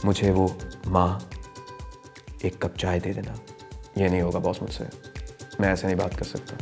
मुझे वो माँ एक कप चाय दे देना। ये नहीं होगा बॉस मुझसे, मैं ऐसे नहीं बात कर सकता।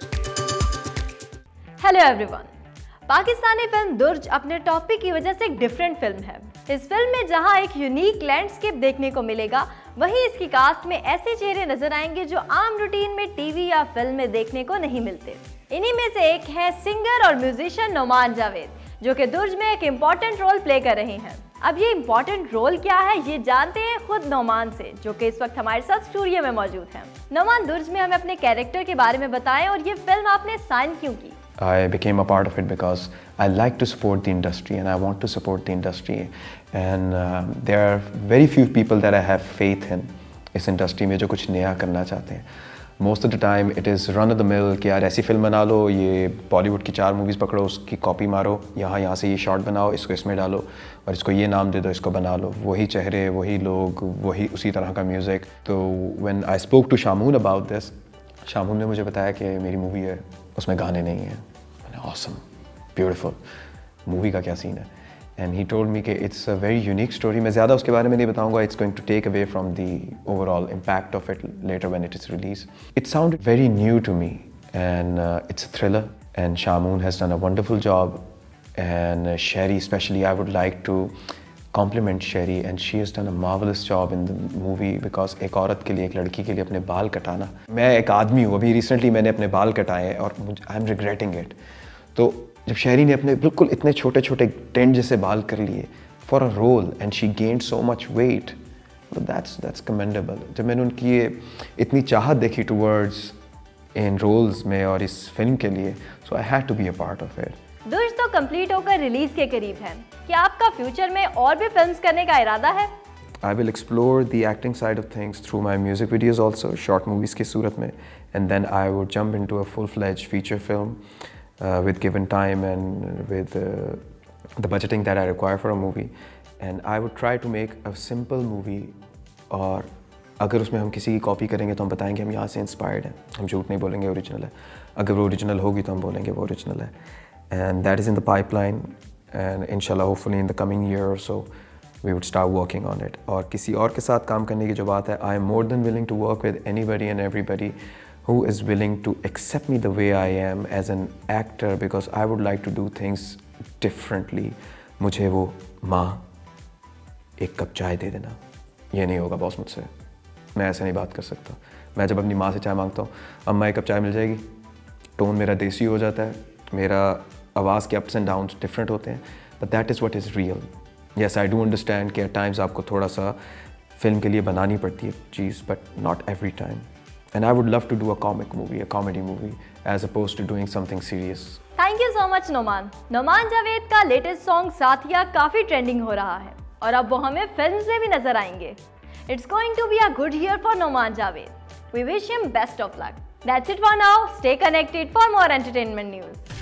Hello everyone, Pakistani film Durj अपने टॉपिक की वजह से एक डिफरेंट फिल्म है। इस फिल्म में जहां एक यूनिक लैंडस्केप देखने को मिलेगा, वहीं इसकी कास्ट में ऐसे चेहरे नजर आएंगे जो आम रूटीन में टीवी या फिल्म में देखने को नहीं मिलते। इन्हीं में से एक है सिंगर और म्यूजिशियन नौमान जावेद, जो कि दुर्ज में एक इम्पॉर्टेंट रोल प्ले कर रहे हैं। अब ये इम्पॉर्टेंट रोल क्या है, ये जानते हैं खुद नौमान से, जो कि इस वक्त हमारे साथ स्टूडियो में मौजूद हैं। नौमान, दुर्ज में हमें अपने कैरेक्टर के बारे में बताएं और ये फिल्म आपने साइन क्यों की? I became a part of it because I like to support the industry and I want to support the industry, and there are very few people that I have faith in इस industry में जो कुछ नया करना चाहते हैं। Most of the time it is run of the mill कि यार ऐसी फिल्म बना लो, ये बॉलीवुड की 4 मूवीज़ पकड़ो, उसकी कॉपी मारो, यहाँ से ये शॉट बनाओ, इसको इसमें डालो और इसको ये नाम दे दो, इसको बना लो। वही चेहरे, वही लोग, वही उसी तरह का म्यूज़िक। तो when I spoke to Shamoon about this, Shamoon ने मुझे बताया कि मेरी मूवी है, उसमें गाने नहीं हैं। ऑसम, ब्यूटीफुल, मूवी का क्या सीन है। एंड ही टोल्ड मी कि it's a very unique story. मैं ज़्यादा उसके बारे में नहीं बताऊंगा, it's going to take away from the overall impact of it later when it is release. It sounded very new to me and it's a thriller and Shamoon has done a wonderful job. And Sherry specially, I would like to compliment Sherry, and she has done a marvelous job in the movie because एक औरत के लिए, एक लड़की के लिए अपने बाल कटाना, मैं एक आदमी हूँ, अभी रिसेंटली मैंने अपने बाल कटाए और आई एम रिग्रेटिंग इट। तो जब शेरी ने अपने बिल्कुल इतने छोटे छोटे टेंट जैसे बाल कर लिए for a role and she gained so much weight, that's commendable. जब मैंने उनकी ये इतनी चाहत देखी टूवर्ड्स इन रोल्स में और इस फिल्म के लिए, so I had to be a part of it. Durj तो कंप्लीट होकर रिलीज के करीब है, क्या आपका फ्यूचर में और भी फिल्म्स करने का इरादा है? I will explore the acting side of things through my music videos also, short movies की सूरत में, and then I would jump into a full-fledged feature film with given time and with the budgeting that I require for a movie, and I would try to make a simple movie। और अगर उसमें हम किसी की copy करेंगे तो हम बताएंगे हम यहाँ से इंस्पायर्ड हैं, हम झूठ नहीं बोलेंगे, ओरिजिनल है। अगर वो ओरिजिनल होगी तो हम बोलेंगे वो ओरिजिनल है। And that is in the pipeline, and inshallah hopefully in the coming year or so we would start working on it। और किसी और के साथ काम करने की जो बात है, I am more than willing to work with anybody and everybody who is willing to accept me the way I am as an actor, because I would like to do things differently। मुझे वो माँ एक cup चाय दे देना, ये नहीं होगा boss मुझसे, मैं ऐसे नहीं बात कर सकता। मैं जब अपनी माँ से चाय मांगता हूँ, अम्मा एक कप चाय मिल जाएगी, टोन मेरा देसी हो जाता है, मेरा आवाज़ के अप्स एंड डाउन्स डिफरेंट होते हैं, but that is what is real. Yes, I do understand कि एट टाइम्स आपको थोड़ा सा फिल्म के लिए बनानी पड़ती है चीज़, but not every time. And I would love to do a comic movie, a comedy movie, as opposed to doing something serious. Thank you so much Nauman. Nauman Javed का लेटेस्ट सॉन्ग साथिया काफ़ी ट्रेंडिंग हो रहा है और अब वो हमें फिल्म में भी नजर आएंगे। It's going to be a good year for Nauman Javed. We wish him best of luck. That's it for now. Stay connected for more entertainment news.